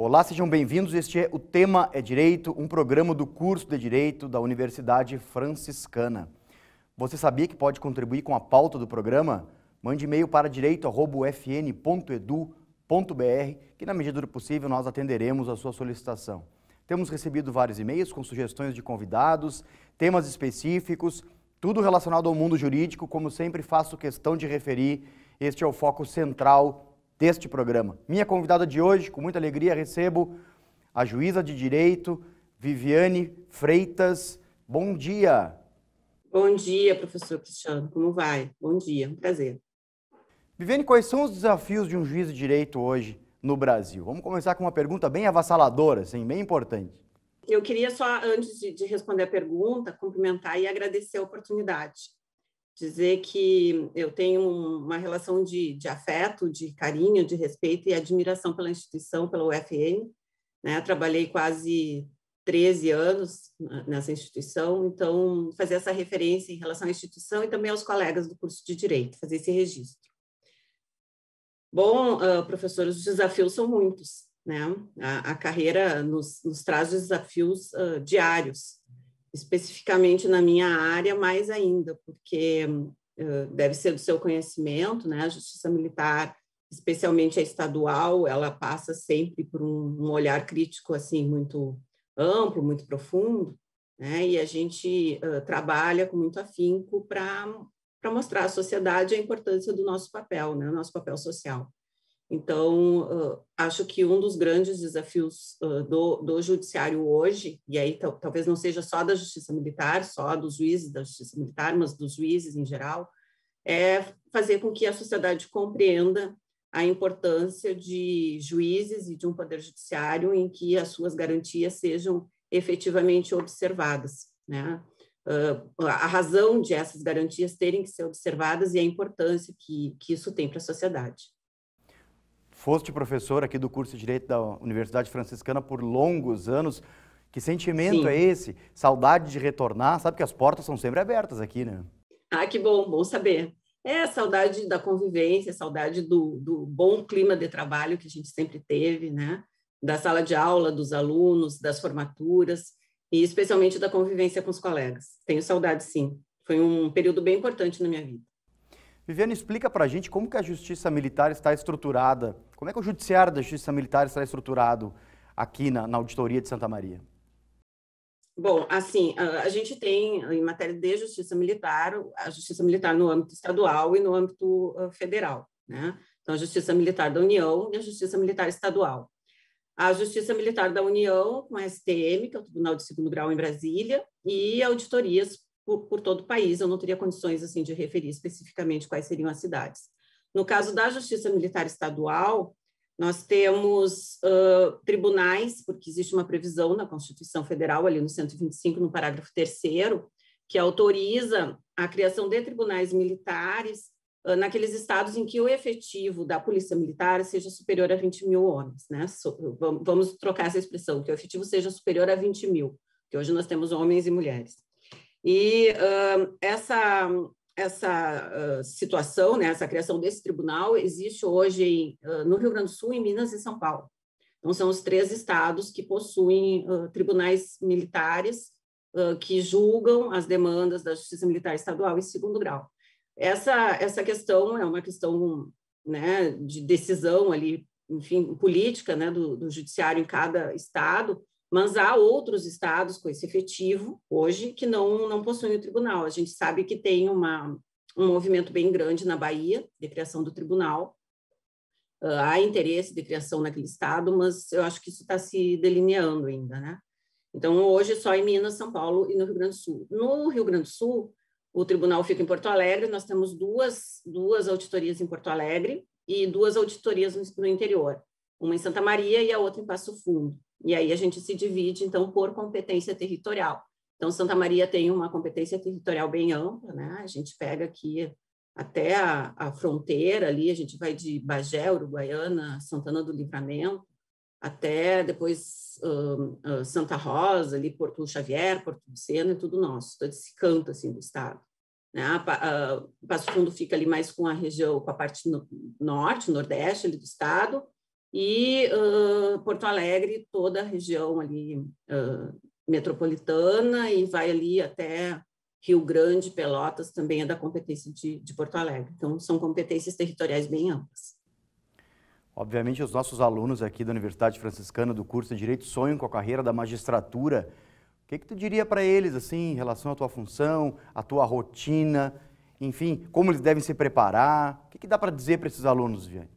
Olá, sejam bem-vindos. Este é o Tema é Direito, um programa do curso de Direito da Universidade Franciscana. Você sabia que pode contribuir com a pauta do programa? Mande e-mail para direito@ufn.edu.br, que na medida do possível nós atenderemos a sua solicitação. Temos recebido vários e-mails com sugestões de convidados, temas específicos, tudo relacionado ao mundo jurídico. Como sempre, faço questão de referir, este é o foco central deste programa. Minha convidada de hoje, com muita alegria, recebo a juíza de direito, Viviane Freitas. Bom dia. Bom dia, professor Cristiano. Como vai? Bom dia, um prazer. Viviane, quais são os desafios de um juiz de direito hoje no Brasil? Vamos começar com uma pergunta bem avassaladora, assim, bem importante. Eu queria só, antes de responder a pergunta, cumprimentar e agradecer a oportunidade. Dizer que eu tenho uma relação de afeto, de carinho, de respeito e admiração pela instituição, pela UFN, né? Trabalhei quase 13 anos nessa instituição, então fazer essa referência em relação à instituição e também aos colegas do curso de Direito, fazer esse registro. Bom, professor, os desafios são muitos, né? A carreira nos traz desafios diários, especificamente na minha área, mais ainda, porque deve ser do seu conhecimento, né? A Justiça Militar, especialmente a estadual, ela passa sempre por um olhar crítico assim muito amplo, muito profundo, né? E a gente trabalha com muito afinco para mostrar à sociedade a importância do nosso papel, né? O nosso papel social. Então, acho que um dos grandes desafios do judiciário hoje, e aí talvez não seja só da Justiça Militar, só dos juízes da Justiça Militar, mas dos juízes em geral, é fazer com que a sociedade compreenda a importância de juízes e de um poder judiciário em que as suas garantias sejam efetivamente observadas, né? A razão de essas garantias terem que ser observadas e a importância que isso tem para a sociedade. Foste professor aqui do curso de Direito da Universidade Franciscana por longos anos. Que sentimento Sim. é esse? Saudade de retornar? Sabe que as portas são sempre abertas aqui, né? Ah, que bom, bom saber. Saudade da convivência, saudade do bom clima de trabalho que a gente sempre teve, né? Da sala de aula, dos alunos, das formaturas e especialmente da convivência com os colegas. Tenho saudade, sim. Foi um período bem importante na minha vida. Viviane, explica para a gente como que a Justiça Militar está estruturada, como é que o Judiciário da Justiça Militar está estruturado aqui na Auditoria de Santa Maria? Bom, assim, a gente tem, em matéria de Justiça Militar, a Justiça Militar no âmbito estadual e no âmbito federal, né? Então, a Justiça Militar da União e a Justiça Militar Estadual. A Justiça Militar da União, com a STM, que é o Tribunal de Segundo Grau em Brasília, e auditorias por todo o país. Eu não teria condições assim de referir especificamente quais seriam as cidades. No caso da Justiça Militar Estadual, nós temos tribunais, porque existe uma previsão na Constituição Federal, ali no 125, no parágrafo 3º, que autoriza a criação de tribunais militares naqueles estados em que o efetivo da Polícia Militar seja superior a 20 mil homens, né? Vamos trocar essa expressão, que o efetivo seja superior a 20 mil, que hoje nós temos homens e mulheres. E essa situação, né, essa criação desse tribunal existe hoje no Rio Grande do Sul, em Minas e São Paulo. Então, são os 3 estados que possuem tribunais militares que julgam as demandas da Justiça Militar Estadual em segundo grau. Essa questão é uma questão, né, de decisão ali, enfim, política, né, do judiciário em cada estado, mas há outros estados com esse efetivo hoje que não possuem o tribunal. A gente sabe que tem um movimento bem grande na Bahia de criação do tribunal. Há interesse de criação naquele estado, mas eu acho que isso está se delineando ainda, né? Então, hoje só em Minas, São Paulo e no Rio Grande do Sul. No Rio Grande do Sul, o tribunal fica em Porto Alegre, nós temos duas auditorias em Porto Alegre e 2 auditorias no interior, uma em Santa Maria e a outra em Passo Fundo. E aí a gente se divide, então, por competência territorial. Então, Santa Maria tem uma competência territorial bem ampla, né? A gente pega aqui até a fronteira ali, a gente vai de Bagé, Uruguaiana, Santana do Livramento, até depois Santa Rosa, ali Porto Xavier, Porto Lucena, é tudo nosso, todo esse canto assim do estado. Né? Passo Fundo fica ali mais com a região, com a parte norte, nordeste ali do estado, e Porto Alegre, toda a região ali metropolitana, e vai ali até Rio Grande, Pelotas, também é da competência de Porto Alegre. Então, são competências territoriais bem amplas. Obviamente, os nossos alunos aqui da Universidade Franciscana do curso de Direito sonham com a carreira da magistratura. O que tu diria para eles, assim, em relação à tua função, à tua rotina, enfim, como eles devem se preparar? O que dá para dizer para esses alunos, Viane?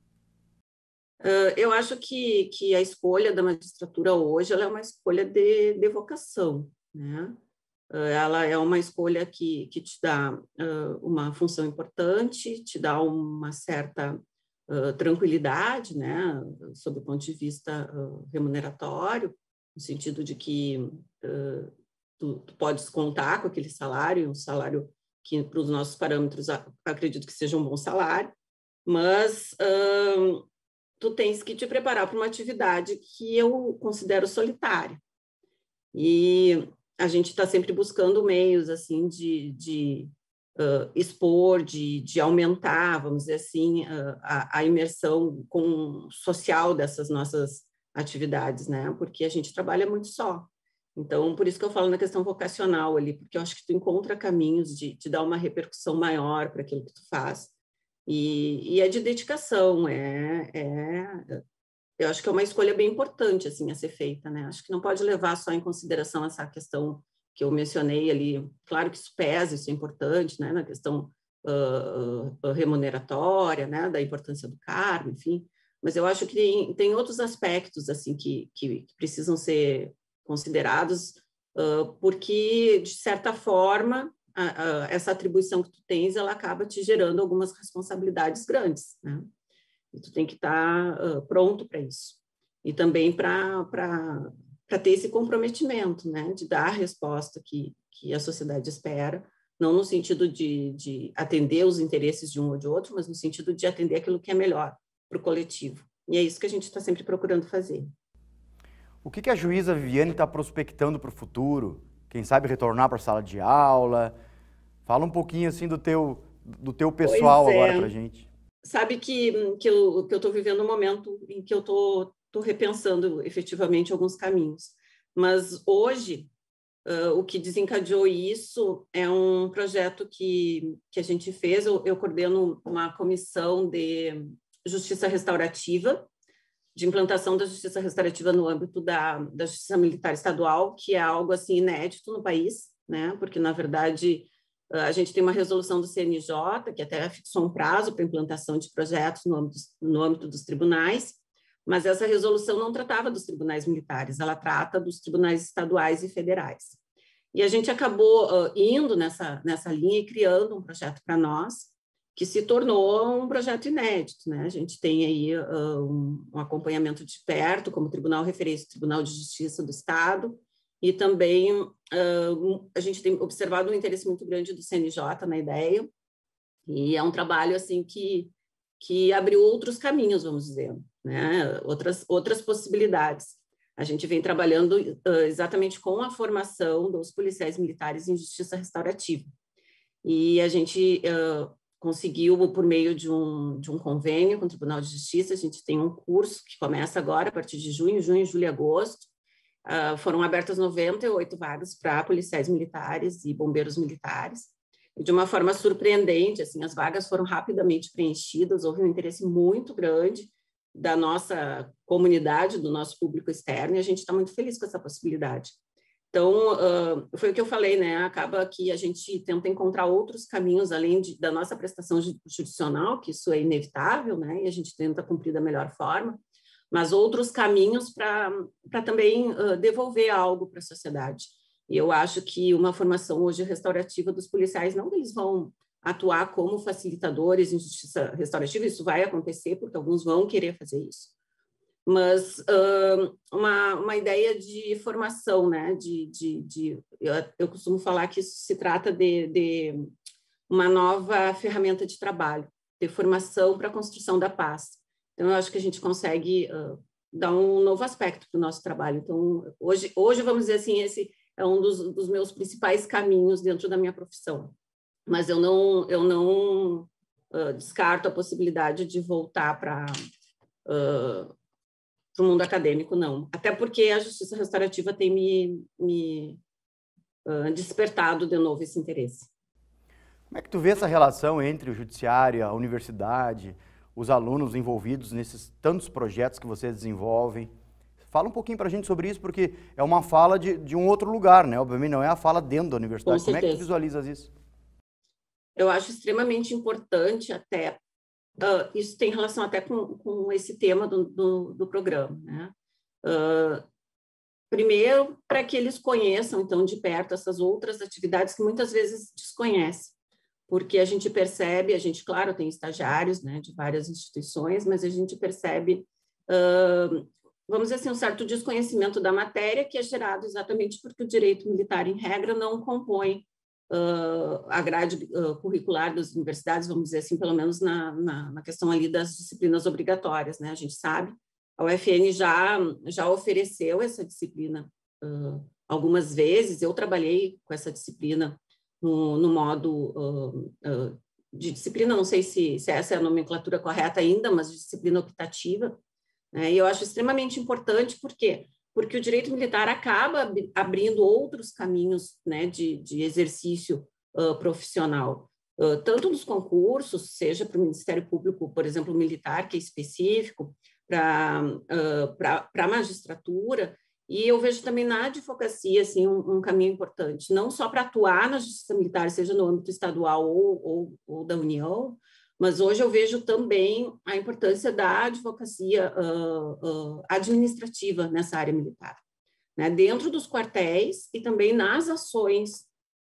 Eu acho que a escolha da magistratura hoje ela é uma escolha de vocação, né? Ela é uma escolha que te dá uma função importante, te dá uma certa tranquilidade, né, sob o ponto de vista remuneratório, no sentido de que tu podes contar com aquele salário, um salário que, para os nossos parâmetros, acredito que seja um bom salário, mas tu tens que te preparar para uma atividade que eu considero solitária. E a gente está sempre buscando meios assim de expor, de aumentar, vamos dizer assim, a imersão social dessas nossas atividades, né? Porque a gente trabalha muito só. Então, por isso que eu falo na questão vocacional ali, porque eu acho que tu encontra caminhos de dar uma repercussão maior para aquilo que tu faz. E é de dedicação, eu acho que é uma escolha bem importante assim a ser feita, né? Acho que não pode levar só em consideração essa questão que eu mencionei ali. Claro que isso pesa, isso é importante, né? Na questão remuneratória, né? Da importância do cargo, enfim. Mas eu acho que tem outros aspectos assim que precisam ser considerados, porque de certa forma essa atribuição que tu tens, ela acaba te gerando algumas responsabilidades grandes, né? E tu tem que estar pronto para isso. E também para ter esse comprometimento, né? De dar a resposta que a sociedade espera, não no sentido de atender os interesses de um ou de outro, mas no sentido de atender aquilo que é melhor para o coletivo. E é isso que a gente está sempre procurando fazer. O que a juíza Viviane está prospectando para o futuro? Quem sabe retornar para a sala de aula? Fala um pouquinho assim do teu pessoal agora para a gente. Sabe que eu estou vivendo um momento em que eu estou repensando efetivamente alguns caminhos. Mas hoje, o que desencadeou isso é um projeto que a gente fez. Eu coordeno uma comissão de justiça restaurativa, de implantação da justiça restaurativa no âmbito da justiça militar estadual, que é algo assim inédito no país, né? Porque, na verdade, a gente tem uma resolução do CNJ, que até fixou um prazo para implantação de projetos no âmbito dos tribunais, mas essa resolução não tratava dos tribunais militares, ela trata dos tribunais estaduais e federais. E a gente acabou indo nessa linha e criando um projeto para nós, que se tornou um projeto inédito, né? A gente tem aí um acompanhamento de perto, como Tribunal Referência, Tribunal de Justiça do Estado, e também a gente tem observado um interesse muito grande do CNJ na ideia, e é um trabalho assim que abriu outros caminhos, vamos dizer, né? Outras possibilidades. A gente vem trabalhando exatamente com a formação dos policiais militares em justiça restaurativa. E a gente conseguiu, por meio de um convênio com o Tribunal de Justiça, a gente tem um curso que começa agora, a partir de junho, julho e agosto. Foram abertas 98 vagas para policiais militares e bombeiros militares. E de uma forma surpreendente, assim, as vagas foram rapidamente preenchidas, houve um interesse muito grande da nossa comunidade, do nosso público externo, e a gente está muito feliz com essa possibilidade. Então, foi o que eu falei, né? Acaba que a gente tenta encontrar outros caminhos, além da nossa prestação jurisdicional, que isso é inevitável, né? E a gente tenta cumprir da melhor forma, mas outros caminhos para também devolver algo para a sociedade. E eu acho que uma formação hoje restaurativa dos policiais, não que eles vão atuar como facilitadores em justiça restaurativa, isso vai acontecer, porque alguns vão querer fazer isso, mas uma ideia de formação, né? Eu costumo falar que isso se trata de uma nova ferramenta de trabalho, de formação para a construção da paz. Então, eu acho que a gente consegue dar um novo aspecto para o nosso trabalho. Então, hoje, vamos dizer assim, esse é um dos meus principais caminhos dentro da minha profissão. Mas eu não descarto a possibilidade de voltar para para o mundo acadêmico, não. Até porque a justiça restaurativa tem me despertado de novo esse interesse. Como é que tu vê essa relação entre o judiciário, a universidade, os alunos envolvidos nesses tantos projetos que vocês desenvolvem? Fala um pouquinho para a gente sobre isso, porque é uma fala de um outro lugar, né? Obviamente não é a fala dentro da universidade. Com Como certeza. é que tu visualizas isso? Eu acho extremamente importante até, isso tem relação até com esse tema do programa, né? Primeiro, para que eles conheçam, então, de perto essas outras atividades que muitas vezes desconhecem, porque a gente percebe, claro, tem estagiários, né, de várias instituições, mas a gente percebe, vamos dizer assim, um certo desconhecimento da matéria que é gerado exatamente porque o direito militar, em regra, não compõe a grade curricular das universidades, vamos dizer assim, pelo menos na questão ali das disciplinas obrigatórias, né? A gente sabe, a UFN já ofereceu essa disciplina algumas vezes. Eu trabalhei com essa disciplina no modo de disciplina, não sei se essa é a nomenclatura correta ainda, mas de disciplina optativa, né? E eu acho extremamente importante, por quê? Porque o direito militar acaba abrindo outros caminhos, né, de exercício profissional, tanto nos concursos, seja para o Ministério Público, por exemplo, militar, que é específico, para a magistratura, e eu vejo também na advocacia assim, um caminho importante, não só para atuar na justiça militar, seja no âmbito estadual ou da União, mas hoje eu vejo também a importância da advocacia administrativa nessa área militar, né? Dentro dos quartéis e também nas ações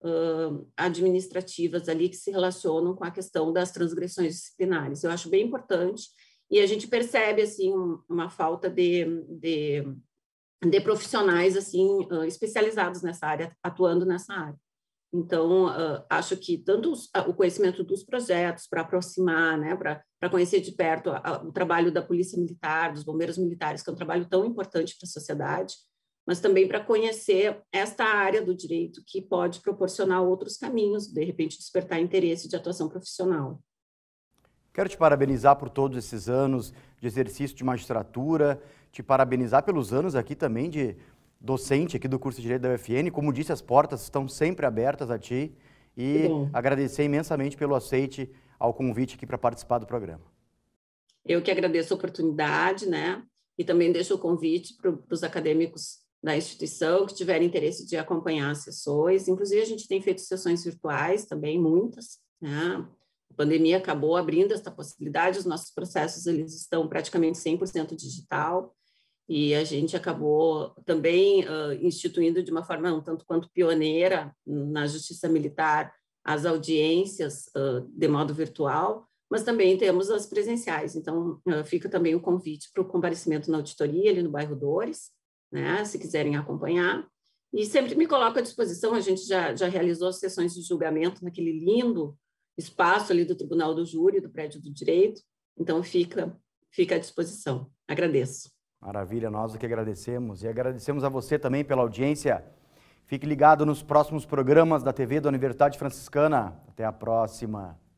administrativas ali que se relacionam com a questão das transgressões disciplinares. Eu acho bem importante, e a gente percebe assim uma falta de profissionais assim especializados nessa área, atuando nessa área. Então, acho que tanto o conhecimento dos projetos para aproximar, né, para conhecer de perto o trabalho da Polícia Militar, dos bombeiros militares, que é um trabalho tão importante para a sociedade, mas também para conhecer esta área do direito que pode proporcionar outros caminhos, de repente despertar interesse de atuação profissional. Quero te parabenizar por todos esses anos de exercício de magistratura, te parabenizar pelos anos aqui também de docente aqui do curso de Direito da UFN. Como disse, as portas estão sempre abertas a ti e agradecer imensamente pelo aceite ao convite aqui para participar do programa. Eu que agradeço a oportunidade, né? E também deixo o convite para os acadêmicos da instituição que tiverem interesse de acompanhar as sessões. Inclusive, a gente tem feito sessões virtuais também, muitas, né? A pandemia acabou abrindo esta possibilidade, os nossos processos eles estão praticamente 100% digital, e a gente acabou também instituindo de uma forma um tanto quanto pioneira na Justiça Militar as audiências de modo virtual, mas também temos as presenciais. Então, fica também o convite para o comparecimento na auditoria, ali no bairro Dores, né, se quiserem acompanhar. E sempre me coloco à disposição, a gente já realizou as sessões de julgamento naquele lindo espaço ali do Tribunal do Júri, do Prédio do Direito, então fica à disposição. Agradeço. Maravilha, nós que agradecemos, e agradecemos a você também pela audiência. Fique ligado nos próximos programas da TV da Universidade Franciscana. Até a próxima.